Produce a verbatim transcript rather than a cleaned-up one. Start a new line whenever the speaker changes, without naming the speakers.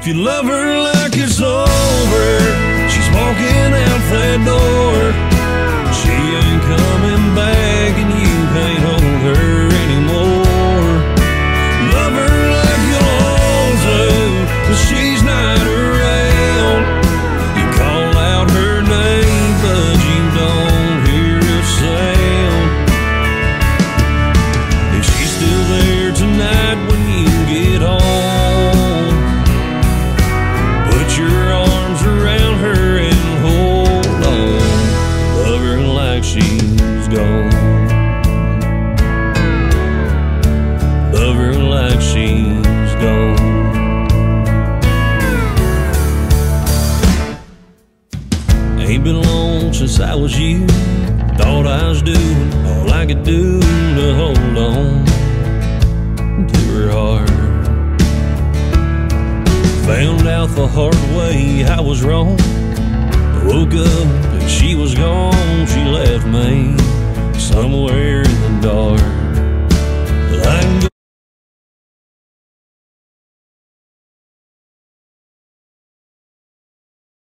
If you love her like it's over, she's walking out that door. She ain't coming back and you can't hold her anymore. Love her like you ought to, but she's not around. You call out her name, but you don't hear a sound. If she's still there tonight when you get home, put your arms around her and hold on. Love her like she's gone. Love her like she's gone. Ain't been long since I was you. Thought I was doing all I could do to hold on to her heart. Found out the hard way I was wrong. Woke up and she was gone, she left me.